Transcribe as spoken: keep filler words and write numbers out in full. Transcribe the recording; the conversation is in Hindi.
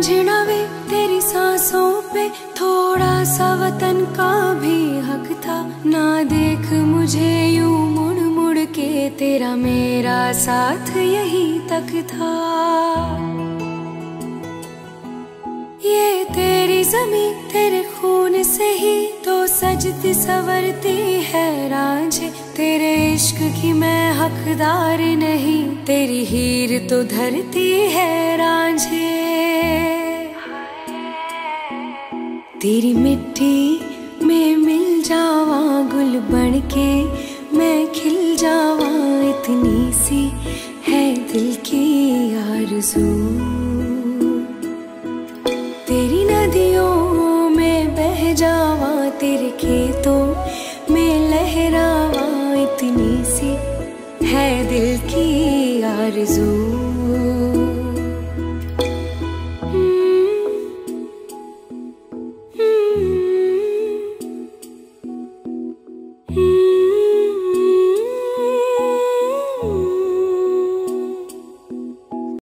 रांझना वे तेरी सांसों पे थोड़ा सा वतन का भी हक था। ना देख मुझे यूं मुड़ मुड़ के, तेरा मेरा साथ यही तक था। ये तेरी ज़मीं तेरे खून से ही तो सजती संवरती है रांझे। तेरे इश्क की मैं हकदार नहीं, तेरी हीर तो धरती है रांझे। तेरी मिट्टी में मिल जावा गुल बन के, मैं खिल जावा, इतनी सी है दिल की आरज़ू। तेरी नदियों में बह जावा, तेरे खेतों में लहरावा, इतनी सी है दिल की आरज़ू।